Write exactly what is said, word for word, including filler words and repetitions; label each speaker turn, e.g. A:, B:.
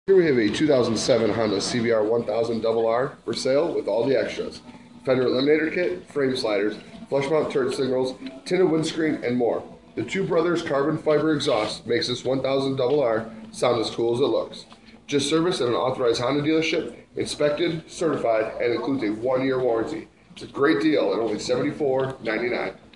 A: Here we have a two thousand seven Honda C B R one thousand R R for sale with all the extras. Fender eliminator kit, frame sliders, flush mount turn signals, tinted windscreen, and more. The Two Brothers carbon fiber exhaust makes this one thousand R R sound as cool as it looks. Just serviced at an authorized Honda dealership, inspected, certified, and includes a one-year warranty. It's a great deal at only seventy-four ninety-nine.